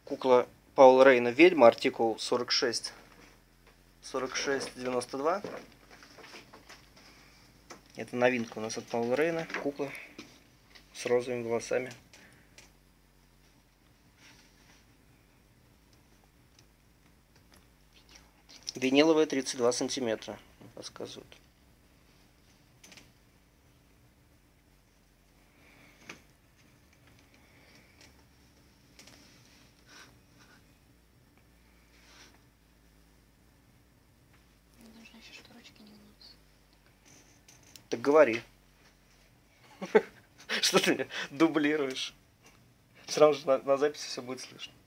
Кукла Паула Рейна «Ведьма», артикул 4692. Это новинка у нас от Паула Рейна. Кукла с розовыми волосами. Виниловая 32 сантиметра. Подсказывают. Нужно еще, что ручки не гнутся. Так говори. Что ты мне дублируешь? Все равно же на записи все будет слышно.